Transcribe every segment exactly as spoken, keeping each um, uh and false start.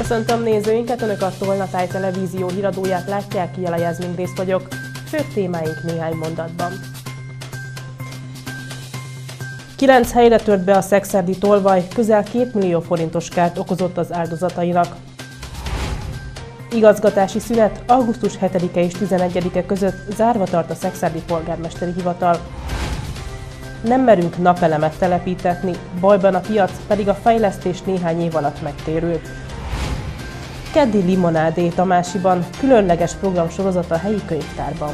Köszöntöm nézőinket, Önök a Tolnatáj televízió híradóját látják, Jela Jászmin Rész vagyok. Főbb témáink néhány mondatban. Kilenc helyre tört be a szekszerdi tolvaj, közel két millió forintos kárt okozott az áldozatainak. Igazgatási szünet augusztus hetedike és tizenegyedike között zárva tart a Szexárdi Polgármesteri Hivatal. Nem merünk napelemet telepítetni, bajban a piac, pedig a fejlesztés néhány év alatt megtérült. Keddi limonádé Tamásiban, különleges programsorozat a helyi könyvtárban.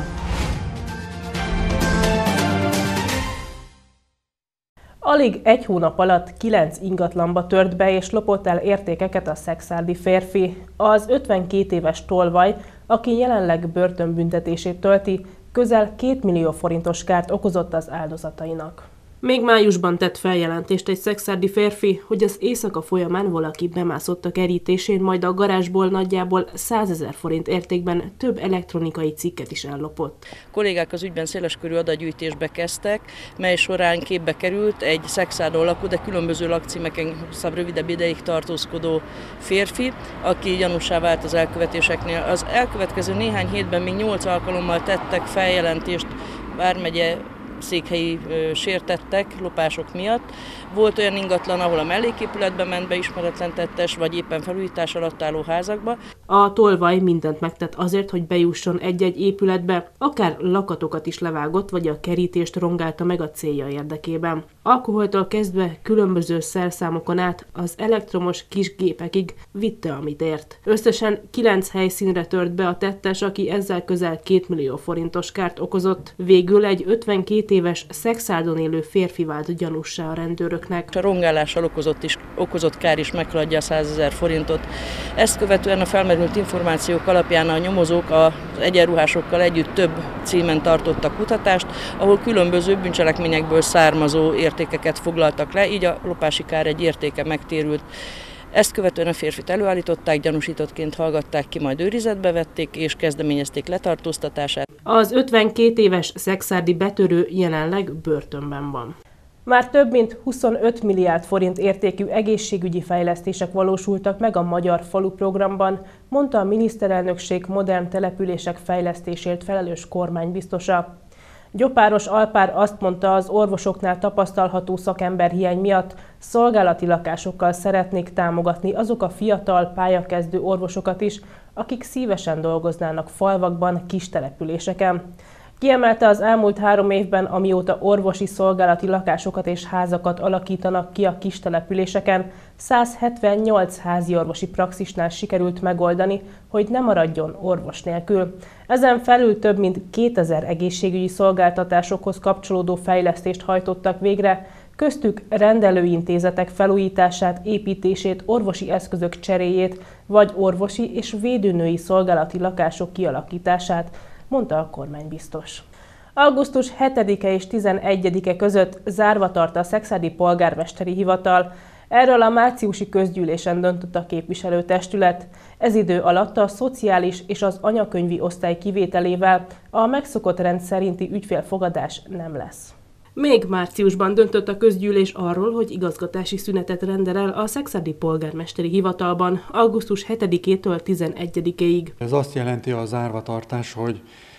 Alig egy hónap alatt kilenc ingatlanba tört be és lopott el értékeket a szexárdi férfi. Az ötvenkét éves tolvaj, aki jelenleg börtönbüntetését tölti, közel két millió forintos kárt okozott az áldozatainak. Még májusban tett feljelentést egy szexárdi férfi, hogy az éjszaka folyamán valaki bemászott a kerítésén, majd a garázsból nagyjából százezer forint értékben több elektronikai cikket is ellopott. A kollégák az ügyben széleskörű adatgyűjtésbe kezdtek, mely során képbe került egy Szexárdon lakó, de különböző lakcímeken hosszabb, rövidebb ideig tartózkodó férfi, aki gyanússá vált az elkövetéseknél. Az elkövetkező néhány hétben még nyolc alkalommal tettek feljelentést vármegye székhelyi sértettek lopások miatt. Volt olyan ingatlan, ahol a melléképületbe ment be ismeretlen tettes, vagy éppen felújítás alatt álló házakba. A tolvaj mindent megtett azért, hogy bejusson egy-egy épületbe, akár lakatokat is levágott, vagy a kerítést rongálta meg a célja érdekében. Alkoholtól kezdve különböző szerszámokon át az elektromos kis gépekig vitte, amit ért. Összesen kilenc helyszínre tört be a tettes, aki ezzel közel két millió forintos kárt okozott. Végül egy ötvenkét éves Szexárdon élő férfi vált gyanússá a rendőröknek. A rongálással okozott, is, okozott kár is meghaladja a százezer forintot. Ezt követően a felmerült információk alapján a nyomozók az egyenruhásokkal együtt több címen tartottak kutatást, ahol különböző bűncselekményekből származó értékeket foglaltak le, így a lopási kár egy értéke megtérült. Ezt követően a férfit előállították, gyanúsítottként hallgatták ki, majd őrizetbe vették és kezdeményezték letartóztatását. Az ötvenkét éves szexárdi betörő jelenleg börtönben van. Már több mint huszonöt milliárd forint értékű egészségügyi fejlesztések valósultak meg a Magyar Falu programban, mondta a miniszterelnökség modern települések fejlesztésért felelős kormánybiztosa. Gyopáros Alpár azt mondta, az orvosoknál tapasztalható szakemberhiány miatt szolgálati lakásokkal szeretnék támogatni azok a fiatal pályakezdő orvosokat is, akik szívesen dolgoznának falvakban, kis településeken. Kiemelte, az elmúlt három évben, amióta orvosi szolgálati lakásokat és házakat alakítanak ki a kis településeken, száz hetvennyolc házi orvosi praxisnál sikerült megoldani, hogy ne maradjon orvos nélkül. Ezen felül több mint kétezer egészségügyi szolgáltatásokhoz kapcsolódó fejlesztést hajtottak végre, köztük rendelőintézetek felújítását, építését, orvosi eszközök cseréjét, vagy orvosi és védőnői szolgálati lakások kialakítását, mondta a kormánybiztos. augusztus hetedike és tizenegyedike között zárva tart a Szexárdi Polgármesteri Hivatal. Erről a márciusi közgyűlésen döntött a képviselőtestület. Ez idő alatt a szociális és az anyakönyvi osztály kivételével a megszokott rend szerinti ügyfélfogadás nem lesz. Még márciusban döntött a közgyűlés arról, hogy igazgatási szünetet rendel el a Szexárdi Polgármesteri Hivatalban augusztus hetedikétől tizenegyedikéig. Ez azt jelenti a zárvatartás, hogy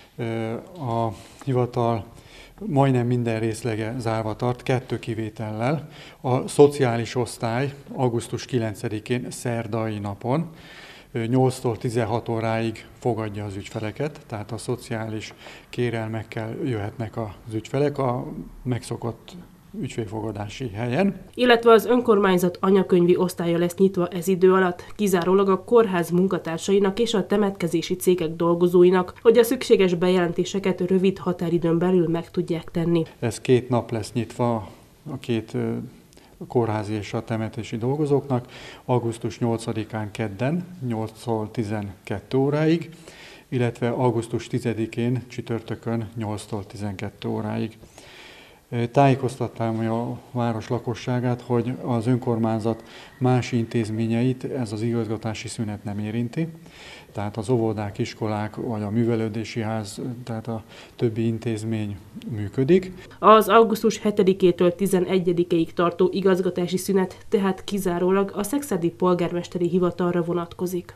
a hivatal majdnem minden részlege zárva tart, kettő kivétellel. A szociális osztály augusztus kilencedikén szerdai napon nyolctól tizenhat óráig fogadja az ügyfeleket, tehát a szociális kérelmekkel jöhetnek az ügyfelek a megszokott ügyfélfogadási helyen. Illetve az önkormányzat anyakönyvi osztálya lesz nyitva ez idő alatt, kizárólag a kórház munkatársainak és a temetkezési cégek dolgozóinak, hogy a szükséges bejelentéseket rövid határidőn belül meg tudják tenni. Ez két nap lesz nyitva a két a kórházi és a temetési dolgozóknak, augusztus nyolcadikán kedden nyolctól tizenkettő óráig, illetve augusztus tizedikén csütörtökön nyolctól tizenkettő óráig. Tájékoztattam a város lakosságát, hogy az önkormányzat más intézményeit ez az igazgatási szünet nem érinti. Tehát az óvodák, iskolák vagy a művelődési ház, tehát a többi intézmény működik. Az augusztus hetedikétől tizenegyedikéig tartó igazgatási szünet tehát kizárólag a szekszárdi polgármesteri hivatalra vonatkozik.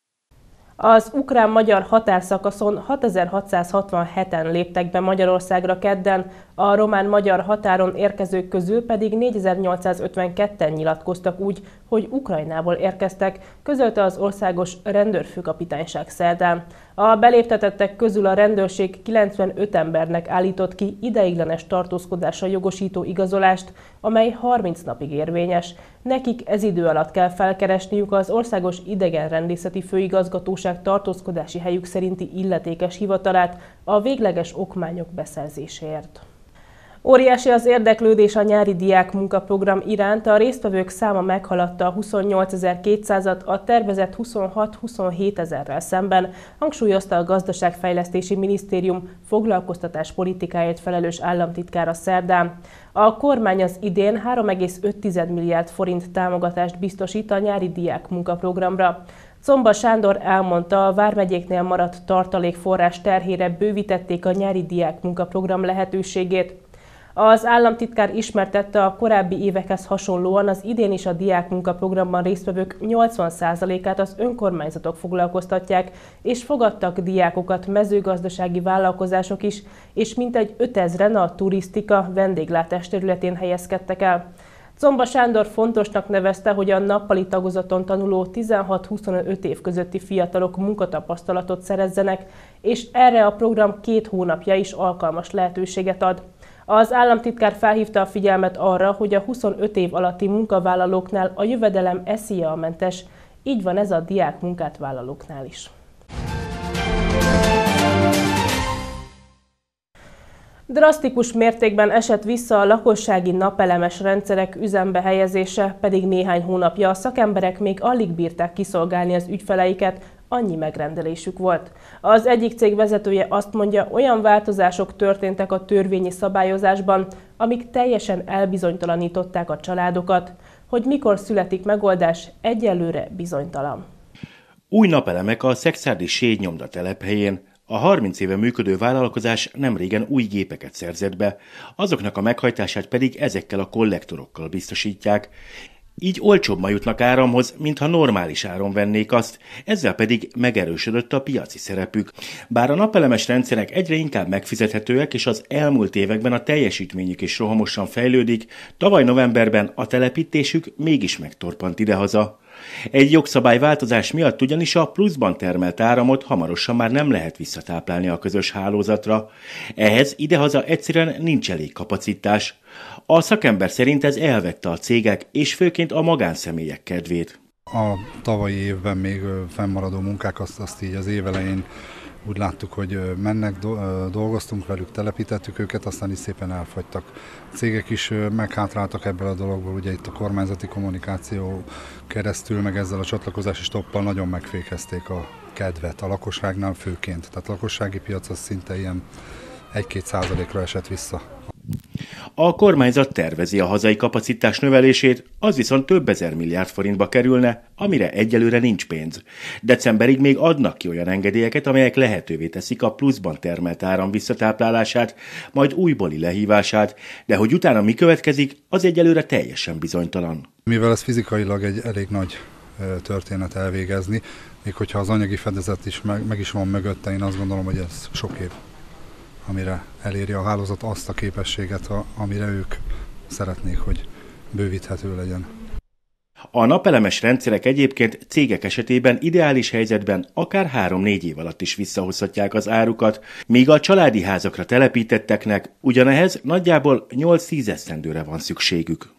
Az ukrán-magyar határszakaszon hatezer-hatszázhatvanheten léptek be Magyarországra kedden, a román-magyar határon érkezők közül pedig négyezer-nyolcszázötvenketten nyilatkoztak úgy, hogy Ukrajnából érkeztek, közölte az országos rendőrfőkapitányság szerdán. A beléptetettek közül a rendőrség kilencvenöt embernek állított ki ideiglenes tartózkodásra jogosító igazolást, amely harminc napig érvényes. Nekik ez idő alatt kell felkeresniük az Országos Idegenrendészeti Főigazgatóság tartózkodási helyük szerinti illetékes hivatalát a végleges okmányok beszerzéséért. Óriási az érdeklődés a nyári diák munkaprogram iránt, a résztvevők száma meghaladta a huszonnyolcezer-kétszázat a tervezett huszonhat-huszonhét ezerrel szemben, hangsúlyozta a Gazdaságfejlesztési Minisztérium foglalkoztatáspolitikáért felelős államtitkára szerdán. A kormány az idén három egész öt milliárd forint támogatást biztosít a nyári diák munkaprogramra. Czomba Sándor elmondta, a vármegyéknél maradt tartalékforrás terhére bővítették a nyári diák munkaprogram lehetőségét. Az államtitkár ismertette, a korábbi évekhez hasonlóan az idén is a diákmunkaprogramban résztvevők nyolcvan százalékát az önkormányzatok foglalkoztatják, és fogadtak diákokat mezőgazdasági vállalkozások is, és mintegy ötezren a turisztika, vendéglátás területén helyezkedtek el. Czomba Sándor fontosnak nevezte, hogy a nappali tagozaton tanuló tizenhat-huszonöt év közötti fiatalok munkatapasztalatot szerezzenek, és erre a program két hónapja is alkalmas lehetőséget ad. Az államtitkár felhívta a figyelmet arra, hogy a huszonöt év alatti munkavállalóknál a jövedelem es zé á-mentes, így van ez a diák munkát vállalóknál is. Drasztikus mértékben esett vissza a lakossági napelemes rendszerek üzembe helyezése, pedig néhány hónapja a szakemberek még alig bírták kiszolgálni az ügyfeleiket, annyi megrendelésük volt. Az egyik cég vezetője azt mondja, olyan változások történtek a törvényi szabályozásban, amik teljesen elbizonytalanították a családokat. Hogy mikor születik megoldás, egyelőre bizonytalan. Új napelemek a szekszárdi Séd-nyomda telephelyén. A harminc éve működő vállalkozás nemrégen új gépeket szerzett be, azoknak a meghajtását pedig ezekkel a kollektorokkal biztosítják. Így olcsóbban jutnak áramhoz, mintha normális áron vennék azt, ezzel pedig megerősödött a piaci szerepük. Bár a napelemes rendszerek egyre inkább megfizethetőek, és az elmúlt években a teljesítményük is rohamosan fejlődik, tavaly novemberben a telepítésük mégis megtorpant idehaza. Egy jogszabályváltozás miatt ugyanis a pluszban termelt áramot hamarosan már nem lehet visszatáplálni a közös hálózatra. Ehhez idehaza egyszerűen nincs elég kapacitás. A szakember szerint ez elvette a cégek és főként a magánszemélyek kedvét. A tavalyi évben még fennmaradó munkák, azt, azt így az év elején úgy láttuk, hogy mennek, dolgoztunk velük, telepítettük őket, aztán is szépen elfogytak. A cégek is meghátráltak ebből a dologból, ugye itt a kormányzati kommunikáció keresztül, meg ezzel a csatlakozási stoppal nagyon megfékezték a kedvet a lakosságnál főként. Tehát a lakossági piac az szinte ilyen egy-két százalékra esett vissza. A kormányzat tervezi a hazai kapacitás növelését, az viszont több ezer milliárd forintba kerülne, amire egyelőre nincs pénz. Decemberig még adnak ki olyan engedélyeket, amelyek lehetővé teszik a pluszban termelt áram visszatáplálását, majd újbóli lehívását, de hogy utána mi következik, az egyelőre teljesen bizonytalan. Mivel ez fizikailag egy elég nagy történet elvégezni, még hogyha az anyagi fedezet is meg, meg is van mögötte, én azt gondolom, hogy ez sok év, amire eléri a hálózat azt a képességet, amire ők szeretnék, hogy bővíthető legyen. A napelemes rendszerek egyébként cégek esetében ideális helyzetben akár három-négy év alatt is visszahozhatják az árukat, míg a családi házakra telepítetteknek ugyanehhez nagyjából nyolc-tíz esztendőre van szükségük.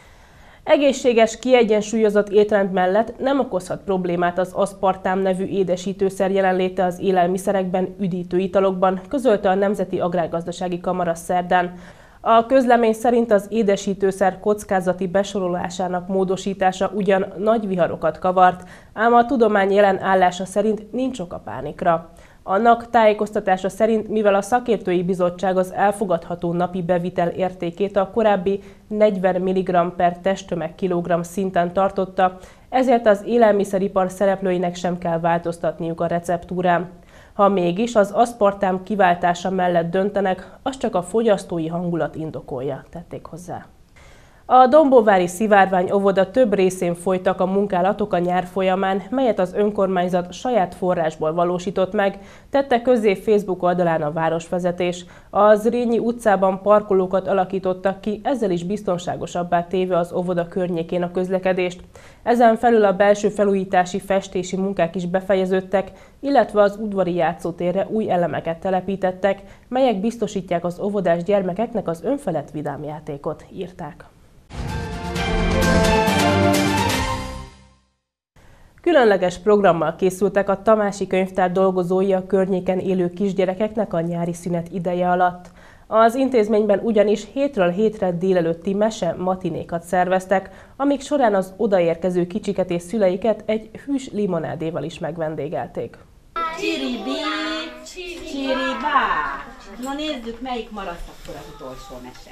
Egészséges, kiegyensúlyozott étrend mellett nem okozhat problémát az aszpartám nevű édesítőszer jelenléte az élelmiszerekben, üdítő italokban, közölte a Nemzeti Agrárgazdasági Kamara szerdán. A közlemény szerint az édesítőszer kockázati besorolásának módosítása ugyan nagy viharokat kavart, ám a tudomány jelen állása szerint nincs ok a pánikra. A en á ká tájékoztatása szerint, mivel a szakértői bizottság az elfogadható napi bevitel értékét a korábbi negyven milligramm per testtömeg kilogramm szinten tartotta, ezért az élelmiszeripar szereplőinek sem kell változtatniuk a receptúrán. Ha mégis az aszpartám kiváltása mellett döntenek, az csak a fogyasztói hangulat indokolja, tették hozzá. A dombóvári Szivárvány óvoda több részén folytak a munkálatok a nyár folyamán, melyet az önkormányzat saját forrásból valósított meg, tette közzé Facebook oldalán a városvezetés. A Zrínyi utcában parkolókat alakítottak ki, ezzel is biztonságosabbá téve az óvoda környékén a közlekedést. Ezen felül a belső felújítási, festési munkák is befejeződtek, illetve az udvari játszótérre új elemeket telepítettek, melyek biztosítják az óvodás gyermekeknek az önfelett vidám játékot, írták. Különleges programmal készültek a Tamási Könyvtár dolgozói a környéken élő kisgyerekeknek a nyári szünet ideje alatt. Az intézményben ugyanis hétről hétre délelőtti mese matinékat szerveztek, amik során az odaérkező kicsiket és szüleiket egy hűs limonádéval is megvendégelték. Csiribi, csiribá! Na nézzük, melyik maradt akkor az utolsó mese.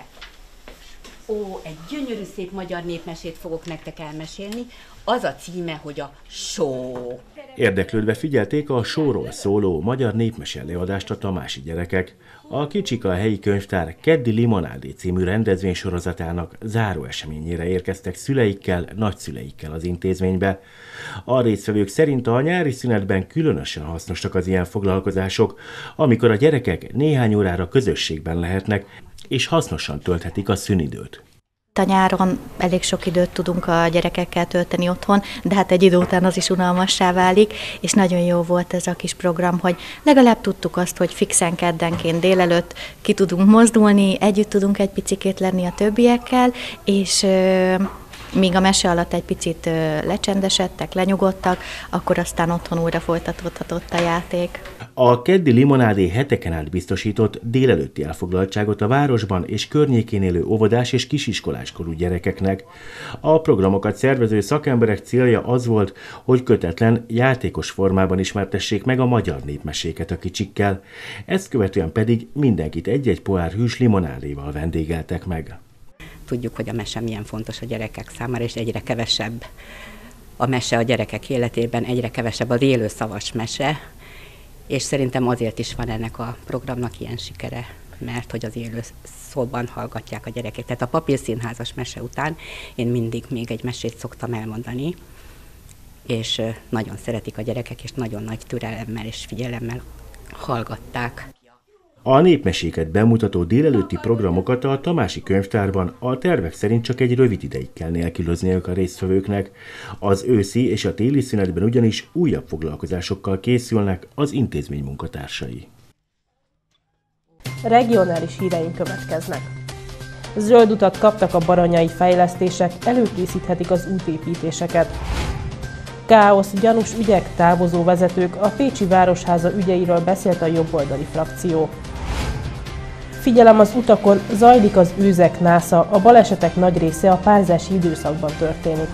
Ó, egy gyönyörű szép magyar népmesét fogok nektek elmesélni. Az a címe, hogy a Só. Érdeklődve figyelték a sóról szóló magyar népmese előadást a tamási gyerekek. A Kicsika a helyi könyvtár Keddi Limonádé című rendezvénysorozatának záró eseményére érkeztek szüleikkel, nagyszüleikkel az intézménybe. A résztvevők szerint a nyári szünetben különösen hasznosak az ilyen foglalkozások, amikor a gyerekek néhány órára közösségben lehetnek, és hasznosan tölthetik a szünidőt. A nyáron elég sok időt tudunk a gyerekekkel tölteni otthon, de hát egy idő után az is unalmassá válik, és nagyon jó volt ez a kis program, hogy legalább tudtuk azt, hogy fixen keddenként délelőtt ki tudunk mozdulni, együtt tudunk egy picikét lenni a többiekkel, és euh, míg a mese alatt egy picit euh, lecsendesedtek, lenyugodtak, akkor aztán otthon újra folytatódhatott a játék. A Keddi Limonádé heteken át biztosított délelőtti elfoglaltságot a városban és környékén élő óvodás és kisiskoláskorú gyerekeknek. A programokat szervező szakemberek célja az volt, hogy kötetlen, játékos formában ismertessék meg a magyar népmeséket a kicsikkel. Ezt követően pedig mindenkit egy-egy pohár hűs limonádéval vendégeltek meg. Tudjuk, hogy a mese milyen fontos a gyerekek számára, és egyre kevesebb a mese a gyerekek életében, egyre kevesebb az élő szavas mese, és szerintem azért is van ennek a programnak ilyen sikere, mert hogy az élő szóban hallgatják a gyerekek. Tehát a papírszínházas mese után én mindig még egy mesét szoktam elmondani, és nagyon szeretik a gyerekek, és nagyon nagy türelemmel és figyelemmel hallgatták. A népmeséket bemutató délelőtti programokat a Tamási Könyvtárban a tervek szerint csak egy rövid ideig kell nélkülözniük a résztvevőknek. Az őszi és a téli szünetben ugyanis újabb foglalkozásokkal készülnek az intézmény munkatársai. Regionális híreink következnek. Zöld utat kaptak a baranyai fejlesztések, előkészíthetik az útépítéseket. Káosz, gyanús ügyek, távozó vezetők, a Pécsi Városháza ügyeiről beszélt a jobboldali frakció. Figyelem az utakon, zajlik az űzek násza, a balesetek nagy része a párzási időszakban történik.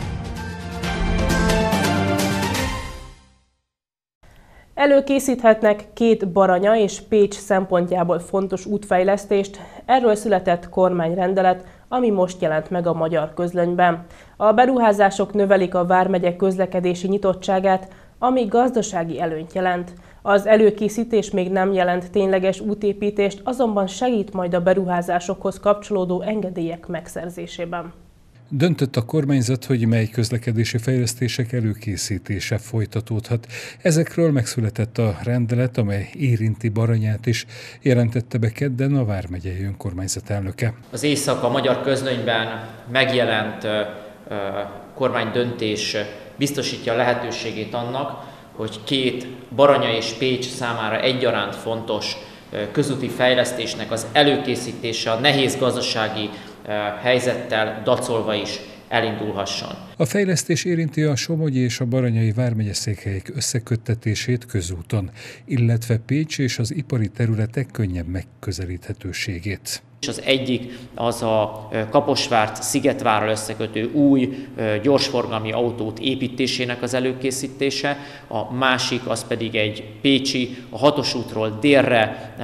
Előkészíthetnek két Baranya és Pécs szempontjából fontos útfejlesztést, erről született kormányrendelet, ami most jelent meg a Magyar Közlönyben. A beruházások növelik a vármegye közlekedési nyitottságát, ami gazdasági előnyt jelent. Az előkészítés még nem jelent tényleges útépítést, azonban segít majd a beruházásokhoz kapcsolódó engedélyek megszerzésében. Döntött a kormányzat, hogy mely közlekedési fejlesztések előkészítése folytatódhat. Ezekről megszületett a rendelet, amely érinti Baranyát is, jelentette be kedden a vármegyei önkormányzat elnöke. Az éjszaka a Magyar Közlönyben megjelent uh, uh, kormánydöntés biztosítja a lehetőségét annak, hogy két Baranya és Pécs számára egyaránt fontos uh, közúti fejlesztésnek az előkészítése a nehéz gazdasági helyzettel dacolva is elindulhasson. A fejlesztés érinti a Somogyi és a Baranyai vármegye székhelyek összeköttetését közúton, illetve Pécs és az ipari területek könnyebb megközelíthetőségét. Az egyik az a Kaposvárt Szigetvárral összekötő új gyorsforgalmi autót építésének az előkészítése, a másik az pedig egy pécsi, a hatos útról délre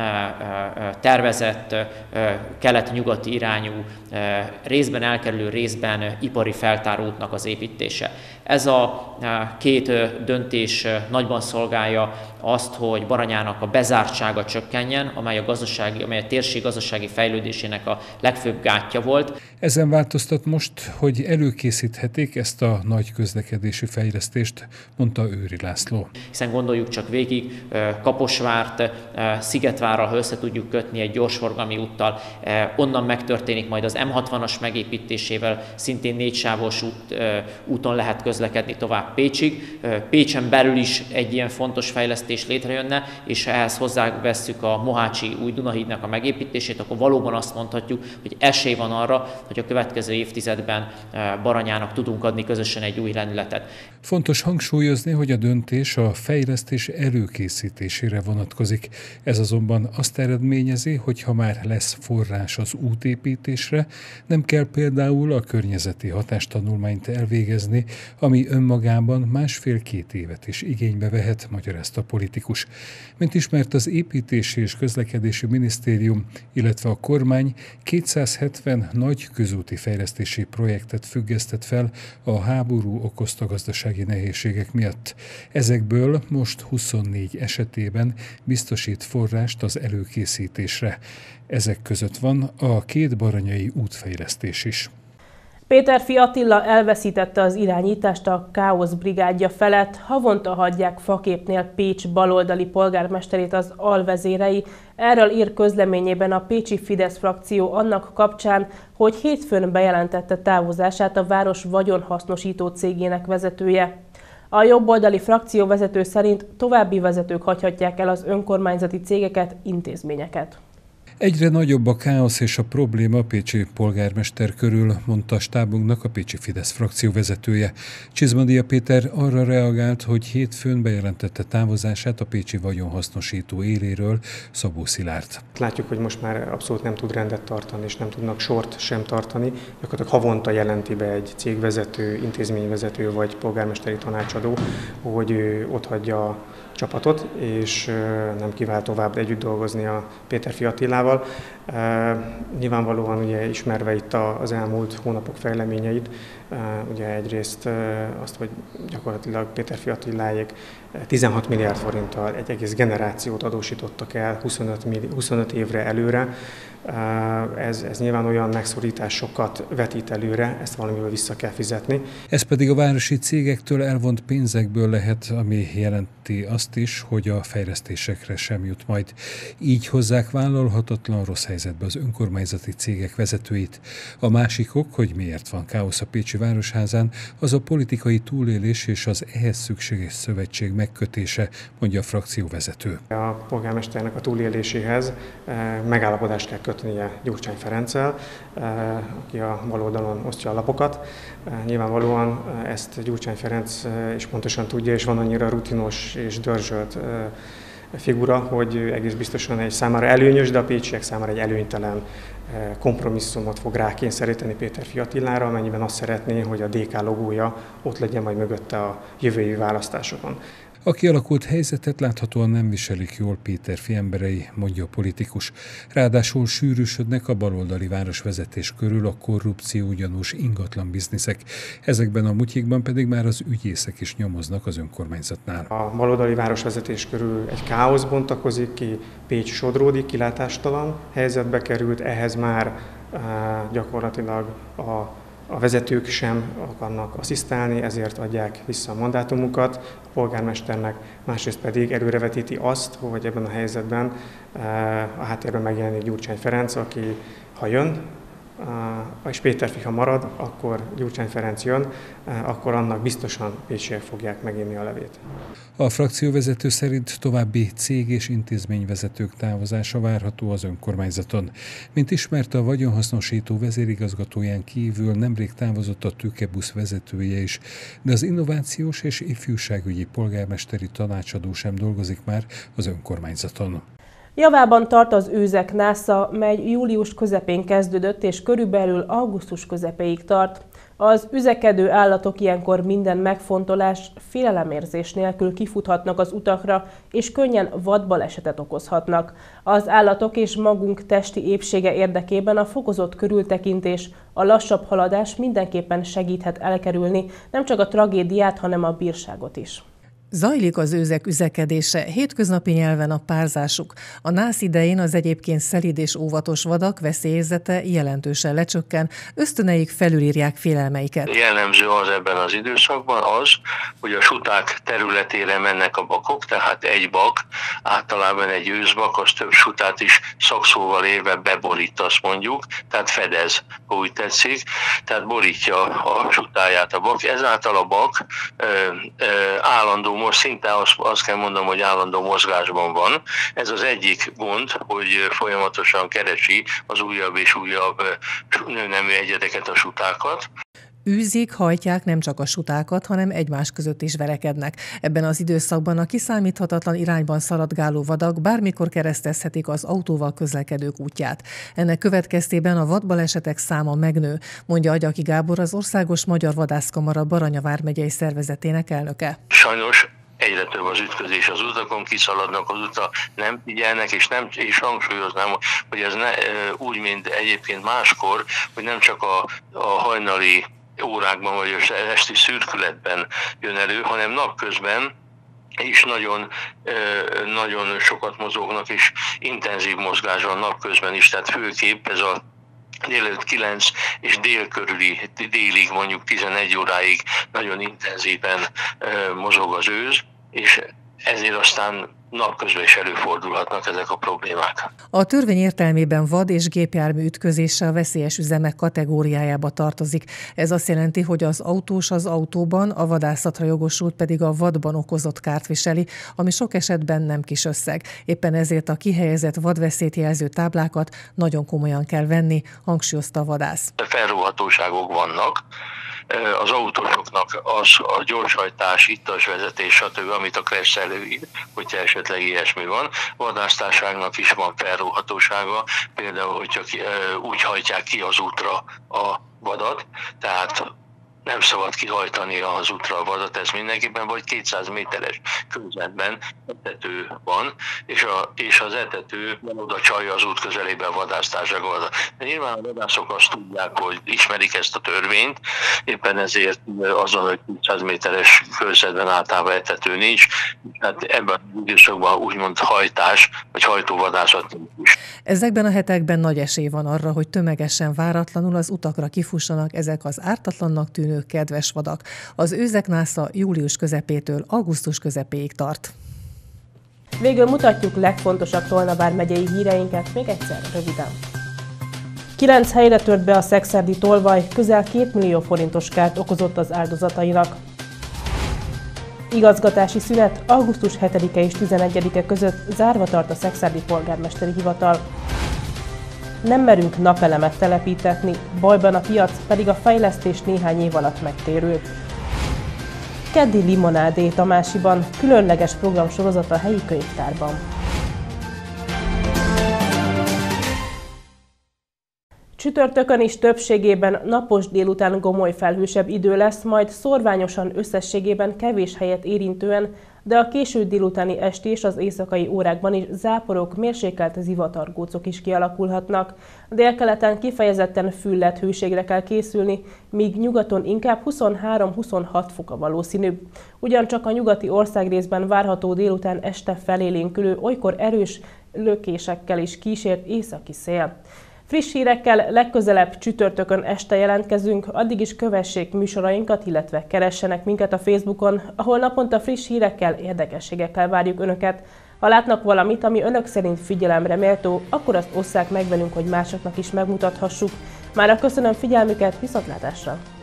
tervezett kelet-nyugati irányú, részben elkerülő, részben ipari feltárútnak az építése. Ez a két döntés nagyban szolgálja azt, hogy Baranyának a bezártsága csökkenjen, amely a, gazdasági, amely a térség gazdasági fejlődésének a legfőbb gátja volt. Ezen változtat most, hogy előkészíthetik ezt a nagy közlekedési fejlesztést, mondta Őri László. Hiszen gondoljuk csak végig, Kaposvárt Szigetvárral, ha össze tudjuk kötni egy gyorsforgalmi úttal, onnan megtörténik majd az M hatvanas megépítésével, szintén négysávos út, úton lehet közlekedni tovább Pécsig. Pécsen belül is egy ilyen fontos fejlesztés létrejönne, és ha ehhez hozzávesszük a Mohácsi új Dunahídnak a megépítését, akkor valóban azt mondhatjuk, hogy esély van arra, hogy a következő évtizedben Baranyának tudunk adni közösen egy új lendületet. Fontos hangsúlyozni, hogy a döntés a fejlesztés előkészítésére vonatkozik. Ez azonban azt eredményezi, hogy ha már lesz forrás az útépítésre, nem kell például a környezeti hatástanulmányt elvégezni, ami önmagában másfél-két évet is igénybe vehet, magyarázta a politikus. Mint ismert, az Építési és Közlekedési Minisztérium, illetve a kormány kétszázhetven nagy közúti fejlesztési projektet függesztett fel a háború okozta gazdasági nehézségek miatt. Ezekből most huszonnégy esetében biztosít forrást az előkészítésre. Ezek között van a két baranyai útfejlesztés is. Péterfi Attila elveszítette az irányítást a Káosz brigádja felett, havonta hagyják faképnél Pécs baloldali polgármesterét az alvezérei. Erről ír közleményében a pécsi Fidesz frakció annak kapcsán, hogy hétfőn bejelentette távozását a város vagyonhasznosító cégének vezetője. A jobboldali frakció vezető szerint további vezetők hagyhatják el az önkormányzati cégeket, intézményeket. Egyre nagyobb a káosz és a probléma a pécsi polgármester körül, mondta a stábunknak a pécsi Fidesz frakció vezetője. Csizmadia Péter arra reagált, hogy hétfőn bejelentette távozását a pécsi vagyonhasznosító éléről, Szabó Szilárd. Látjuk, hogy most már abszolút nem tud rendet tartani, és nem tudnak sort sem tartani. Gyakorlatilag havonta jelenti be egy cégvezető, intézményvezető vagy polgármesteri tanácsadó, hogy ő otthagyja a csapatot, és nem kíván tovább együtt dolgozni a Péterfi Attilával. Nyilvánvalóan ugye ismerve itt az elmúlt hónapok fejleményeit, ugye egyrészt azt, hogy gyakorlatilag Péterfi Attiláék tizenhat milliárd forinttal egy egész generációt adósítottak el huszonöt évre előre. Ez, ez nyilván olyan megszorításokat vetít előre, ezt valamiből vissza kell fizetni. Ez pedig a városi cégektől elvont pénzekből lehet, ami jelenti azt is, hogy a fejlesztésekre sem jut majd. Így hozzák vállalhatatlan rossz helyzetbe az önkormányzati cégek vezetőit. A másik ok, hogy miért van káosz a Pécsi Városházán, az a politikai túlélés és az ehhez szükséges szövetség megkötése, mondja a frakcióvezető. A polgármesternek a túléléséhez megállapodást kell kötnie Gyurcsány Ferenccel, aki a baloldalon osztja a lapokat. Nyilvánvalóan ezt Gyurcsány Ferenc is pontosan tudja, és van annyira rutinos és dörzsölt figura, hogy egész biztosan egy számára előnyös, de a pécsiek számára egy előnytelen kompromisszumot fog rákényszeríteni Péterfi Attilára, amennyiben azt szeretné, hogy a dé ká logója ott legyen majd mögötte a jövő évi választásokon. A kialakult helyzetet láthatóan nem viselik jól Péterfi emberei, mondja a politikus. Ráadásul sűrűsödnek a baloldali városvezetés körül a korrupció gyanús ingatlan bizniszek. Ezekben a mutyikban pedig már az ügyészek is nyomoznak az önkormányzatnál. A baloldali városvezetés körül egy káosz bontakozik ki, Pécs sodródik, kilátástalan helyzetbe került, ehhez már gyakorlatilag a A vezetők sem akarnak asszisztálni, ezért adják vissza a mandátumukat a polgármesternek, másrészt pedig előrevetíti azt, hogy ebben a helyzetben a háttérben megjelenik Gyurcsány Ferenc, aki ha jön, és Péterfi ha marad, akkor Gyurcsány Ferenc jön, akkor annak biztosan pécsiek fogják meginni a levét. A frakcióvezető szerint további cég- és intézményvezetők távozása várható az önkormányzaton. Mint ismerte, a vagyonhasznosító vezérigazgatóján kívül nemrég távozott a Tőkebusz vezetője is, de az innovációs és ifjúságügyi polgármesteri tanácsadó sem dolgozik már az önkormányzaton. Javában tart az őzek násza, mely július közepén kezdődött és körülbelül augusztus közepéig tart. Az üzekedő állatok ilyenkor minden megfontolás, félelemérzés nélkül kifuthatnak az utakra, és könnyen vadbalesetet okozhatnak. Az állatok és magunk testi épsége érdekében a fokozott körültekintés, a lassabb haladás mindenképpen segíthet elkerülni nem csak a tragédiát, hanem a bírságot is. Zajlik az őzek üzekedése, hétköznapi nyelven a párzásuk. A nász idején az egyébként szelíd és óvatos vadak veszélyérzete jelentősen lecsökken, ösztöneik felülírják félelmeiket. Jellemző az ebben az időszakban az, hogy a suták területére mennek a bakok, tehát egy bak, általában egy őzbak, az több sutát is szakszóval élve beborít, azt mondjuk, tehát fedez, ha úgy tetszik, tehát borítja a sutáját a bak. Ezáltal a bak ö, ö, állandó, most szinte azt, azt kell mondom, hogy állandó mozgásban van. Ez az egyik gond, hogy folyamatosan keresi az újabb és újabb nőnemű egyedeket, a sutákat. Űzik, hajtják nem csak a sutákat, hanem egymás között is verekednek. Ebben az időszakban a kiszámíthatatlan irányban szaladgáló vadak bármikor keresztezhetik az autóval közlekedők útját. Ennek következtében a vadbalesetek száma megnő, mondja Agyaki Gábor, az Országos Magyar Vadászkamara Baranya vármegyei szervezetének elnöke. Sajnos egyre több az ütközés az utakon, kiszaladnak az utak, nem figyelnek, és, nem, és hangsúlyoznám, hogy ez ne, úgy, mint egyébként máskor, hogy nem csak a, a hajnali órákban vagy esti szürkületben jön elő, hanem napközben is nagyon, nagyon sokat mozognak, és intenzív mozgás van napközben is, tehát főképp ez a délelőtt kilenc és dél körüli, délig mondjuk tizenegy óráig nagyon intenzíven mozog az őz, és ezért aztán napközben is előfordulhatnak ezek a problémák. A törvény értelmében vad és gépjármű ütközése a veszélyes üzemek kategóriájába tartozik. Ez azt jelenti, hogy az autós az autóban, a vadászatra jogosult pedig a vadban okozott kárt viseli, ami sok esetben nem kis összeg. Éppen ezért a kihelyezett vadveszélyt jelző táblákat nagyon komolyan kell venni, hangsúlyozta a vadász. Felróhatóságok vannak. Az autósoknak az a gyorshajtás, ittasvezetés, stb., amit a Kressz előír, hogyha esetleg ilyesmi van. Vadásztárságnak is van felróhatósága, például, hogyha úgy hajtják ki az útra a vadat, tehát nem szabad kihajtani az útra a vadat, ez mindenképpen, vagy kétszáz méteres körzetben etető van, és, a, és az etető nem oda csalja az út közelébe a vadásztárság vadat. De nyilván a vadászok azt tudják, hogy ismerik ezt a törvényt, éppen ezért azon, hogy kétszáz méteres körzetben általában etető nincs, hát ebben az időszakban úgymond hajtás, vagy hajtóvadászat is. Ezekben a hetekben nagy esély van arra, hogy tömegesen váratlanul az utakra kifussanak ezek az ártatlannak tűnő kedves vadak. Az őzek násza július közepétől augusztus közepéig tart. Végül mutatjuk legfontosabb Tolna vármegyei híreinket még egyszer röviden. Kilenc helyre tört be a szekszárdi tolvaj, közel két millió forintos kárt okozott az áldozatainak. Igazgatási szünet augusztus hetedike és tizenegyedike között zárva tart a szekszárdi polgármesteri hivatal. Nem merünk napelemet telepítetni, bajban a piac, pedig a fejlesztés néhány év alatt megtérül. Keddi limonádé Tamásiban, különleges programsorozat a helyi könyvtárban. Csütörtökön is többségében napos délután gomoly felhősebb idő lesz, majd szórványosan összességében kevés helyet érintően, de a késő délutáni esti és az éjszakai órákban is záporok, mérsékelt zivatargócok is kialakulhatnak. Délkeleten kifejezetten füllett hőségre kell készülni, míg nyugaton inkább huszonhárom-huszonhat fok a valószínűbb. Ugyancsak a nyugati országrészben várható délután este felélénkülő, olykor erős lökésekkel is kísért északi szél. Friss hírekkel legközelebb csütörtökön este jelentkezünk, addig is kövessék műsorainkat, illetve keressenek minket a Facebookon, ahol naponta friss hírekkel, érdekességekkel várjuk Önöket. Ha látnak valamit, ami Önök szerint figyelemre méltó, akkor azt osszák meg velünk, hogy másoknak is megmutathassuk. Mára köszönöm figyelmüket, viszontlátásra!